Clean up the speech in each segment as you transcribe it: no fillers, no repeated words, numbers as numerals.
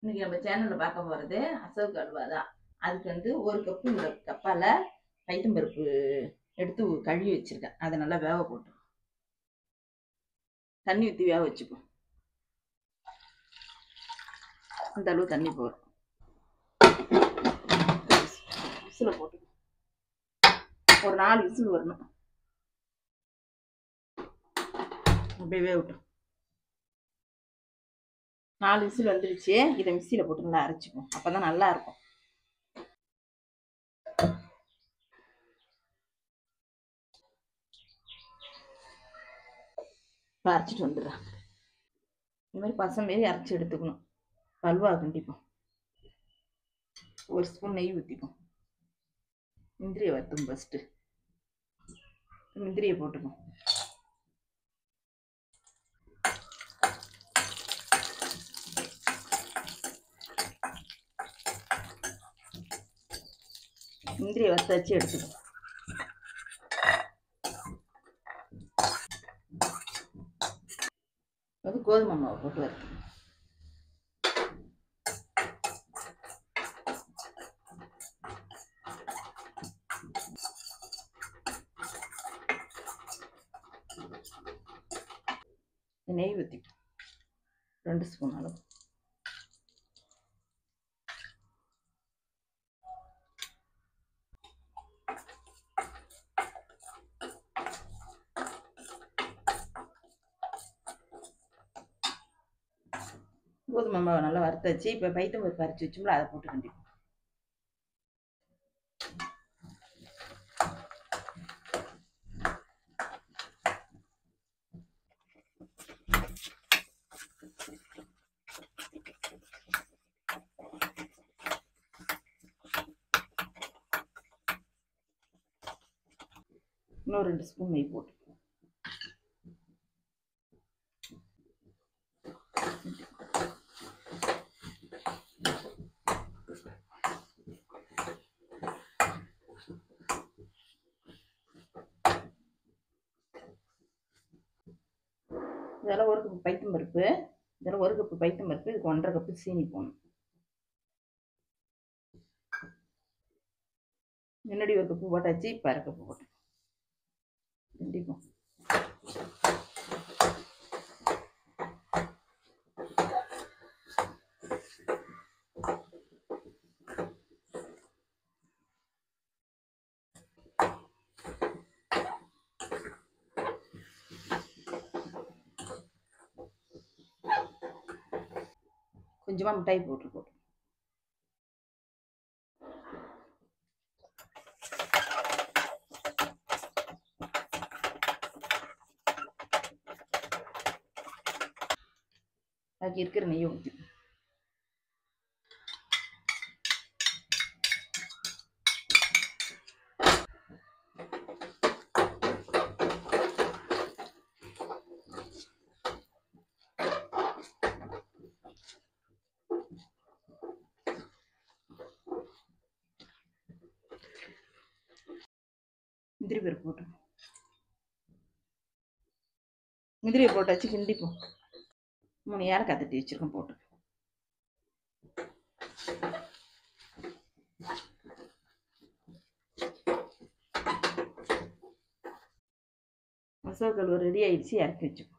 இன்னைக்கு நம்ம சேனல்ல பார்க்க போறது அசோக் அல்வா தான். அதுக்கு ஒரு கப்பு இந்த கப்பால பைத்தம்பருப்பு எடுத்து கழுவி வச்சிருக்கேன். அதை நல்லா வேக போட்டு தண்ணி ஊற்றி வேக வச்சுப்போம். இந்த அளவு தண்ணி போடும். விசில போட்டு ஒரு 4 விசில் வரணும். அப்படியே வேகட்டும். 4 விசில் வந்துடுச்சு. இதை மிக்சியில் போட்டு நல்லா அரைச்சிப்போம். அப்பதான் நல்லா இருக்கும். அரைச்சிட்டு வந்துடுறேன். இந்த மாதிரி பசங்க மாரி அரைச்சி எடுத்துக்கணும். அல்வா கண்டிப்போம். ஒரு ஸ்பூன் நெய் ஊற்றிப்போம். முந்திரியை வறுத்தும் ஃபஸ்ட்டு. முந்திரியை போட்டுப்போம். முந்திரியை வறுத்து வச்சு எடுத்துப்போம். கோதுமை மாவு போட்டு வறுத்து நெய் ஊற்றிப்போம். 2 ஸ்பூன் அளவு. கோதுமை மாவை நல்லா வறுத்து வச்சு இப்போ பைத்தம்பருப்பு அரைச்சி வச்சோம்ல, அதை போட்டு கண்டிப்போம். இன்னும் 2 ஸ்பூன் நெய் போட்டு இதெல்லாம் 1 கப்பு பைத்தம்பருப்பு. இதெல்லாம் 1 கப்பு பைத்தம்பருப்பு. இதுக்கு 1.5 கப்பு சீனி போடணும். முன்னாடி 1 கப்பு போட்டாச்சு. இப்போ 1/2 கப்பு போட்டு கண்டிப்போம். கொஞ்சமாக மிட்டாய் போட்டு பாக்கி இருக்கிற நெய்யை ஊற்றி முந்திரி பருப்பு போட்டு முந்திரியை போட்டாச்சு. கிண்டிப்போம். 3 ஏலக்காய் தட்டி வச்சிருக்கோம் போட்டு அசோக் அல்வா ரெடி ஆயிடுச்சு. இறக்கி வச்சுப்போம்.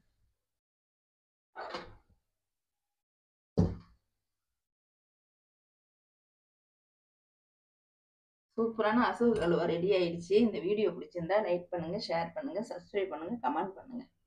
சூப்பரான அசோக் அல்வா ரெடி ஆயிடுச்சு. இந்த வீடியோ பிடிச்சிருந்தா லைக் பண்ணுங்க, ஷேர் பண்ணுங்க, சப்ஸ்கிரைப் பண்ணுங்க, கமெண்ட் பண்ணுங்க.